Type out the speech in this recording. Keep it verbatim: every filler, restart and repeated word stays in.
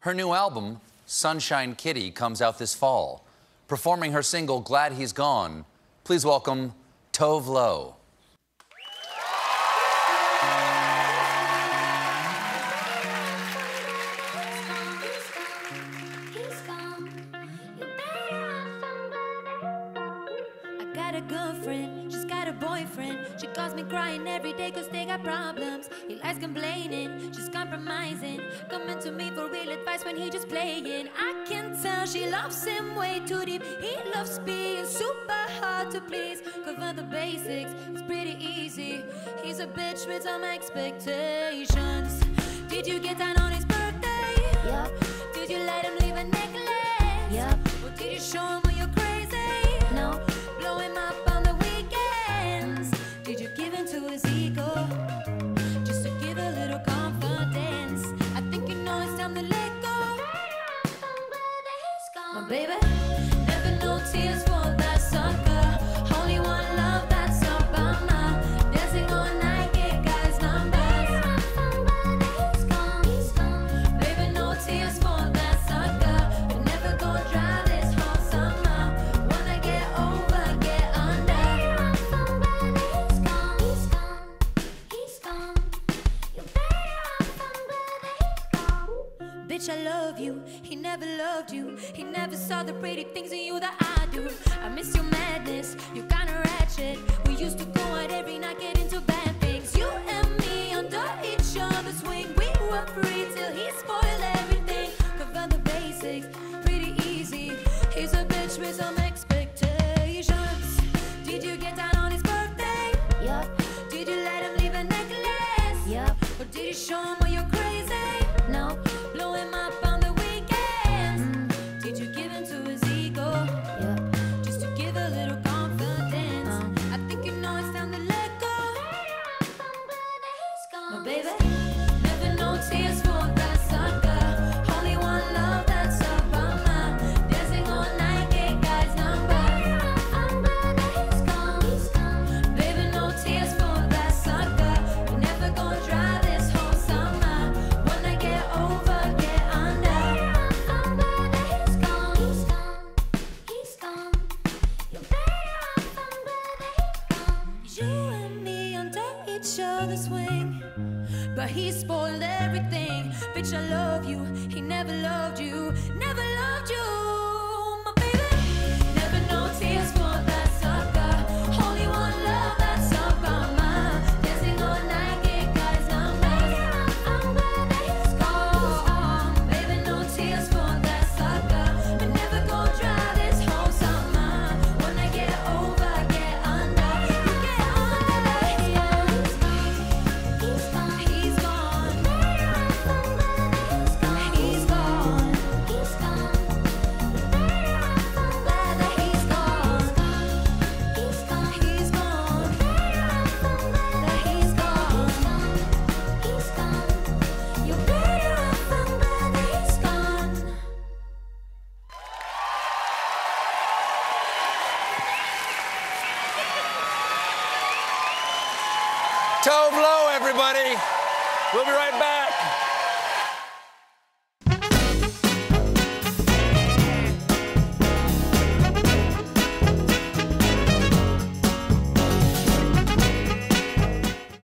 Her new album, Sunshine Kitty, comes out this fall. Performing her single, Glad He's Gone, please welcome Tove Lo. Got a girlfriend, she's got a boyfriend. She calls me crying every day cause they got problems. He likes complaining, she's compromising, coming to me for real advice when he just playing. I can tell she loves him way too deep. He loves being super hard to please. Cover the basics, it's pretty easy. He's a bitch with some expectations. Did you get down on his birthday? Yep. Did you let him leave a necklace? Yep. Or did you show him when you're crazy? No. Blow him up on the weekends. Did you give in to his ego? Just to give a little confidence. I think you know it's time to let go. My baby, never no tears for that sucker. Only one love, that's a bummer. Dancing all night, get guys' numbers. Baby, no tears for that sucker. We're never gonna drive this whole summer. Wanna get over, get under. He's gone, he's gone, he's gone. You're better off somebody, he's gone. Bitch, I love you. He never loved you. He never saw the pretty things in you that I do. I miss your madness. You're kinda ratchet. We used to go out every night, get into bad things. You and me under each other's wing. We were free till he spoiled everything. Cover the basics, pretty easy. He's a bitch with some expectations. Did you get down on his birthday? Yep. Did you let him leave a necklace? Yep. Or did you show him when you're crazy? No. Blow him up on the weekends. Mm. Did you give in to his ego? Yep. Just to give a little confidence. Uh. I think you know it's time to let go. My baby, never no tears for that sucker. Only one love, that's a bummer. Dancing all night, get guys' numbers. He's gone, he's gone. Baby, no tears for that sucker. We're never gonna drive this whole summer. Wanna get over, get under. He's gone, he's gone, he's gone. You're better off somebody, he's gone. You and me under each other's wing. But he spoiled everything. Bitch, I love you. He never loved you. Never loved you. My baby, never no tears for that sucker. Only one love, that's a bummer. Dancing all night, get guys' numbers. He's gone. Baby, no tears for that sucker. We're never gonna drive this whole summer. Wanna get over, get under. Get under. He's gone. He's gone. He's gone. He's gone. He's gone. Glad that he's gone. He's gone. He's gone. That he's gone. He's gone. You're better off somebody, he's gone. Tove Lo, everybody. We'll be right back.